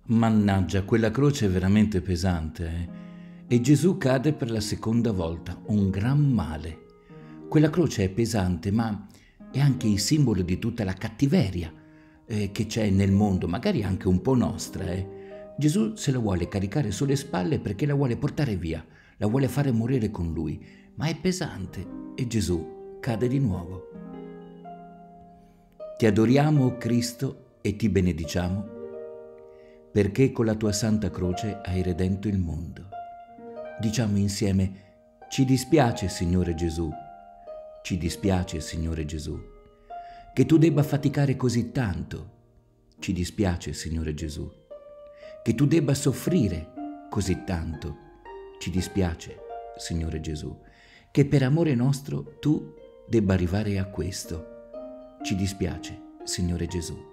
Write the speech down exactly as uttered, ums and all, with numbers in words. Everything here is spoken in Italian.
Mannaggia, quella croce è veramente pesante, eh? E Gesù cade per la seconda volta, un gran male. Quella croce è pesante, ma è anche il simbolo di tutta la cattiveria eh, che c'è nel mondo, magari anche un po' nostra. Eh. Gesù se la vuole caricare sulle spalle perché la vuole portare via, la vuole fare morire con lui, ma è pesante e Gesù cade di nuovo. Ti adoriamo, Cristo, e ti benediciamo, perché con la tua santa croce hai redento il mondo. Diciamo insieme: ci dispiace, Signore Gesù, ci dispiace, Signore Gesù, che tu debba faticare così tanto. Ci dispiace, Signore Gesù, che tu debba soffrire così tanto. Ci dispiace, Signore Gesù, che per amore nostro tu debba arrivare a questo. Ci dispiace, Signore Gesù.